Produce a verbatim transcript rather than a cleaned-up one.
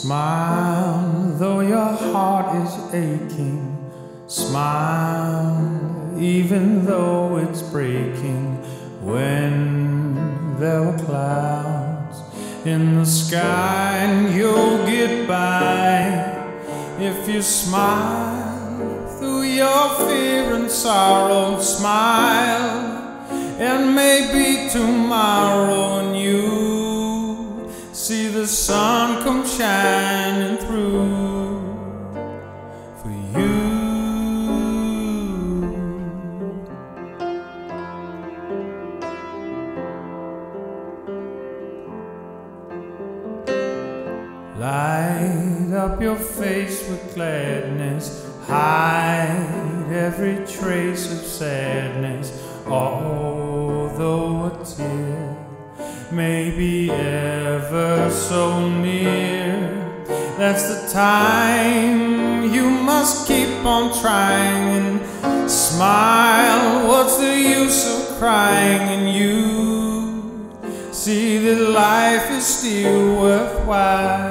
Smile, though your heart is aching. Smile, even though it's breaking. When there were clouds in the sky, and you'll get by if you smile through your fear and sorrow. Smile, and maybe tomorrow, and you see the sun come shining through for you. Light up your face with gladness, hide every trace of sadness. Although a tear may be ever so near, that's the time you must keep on trying and smile. What's the use of crying? And you see that life is still worthwhile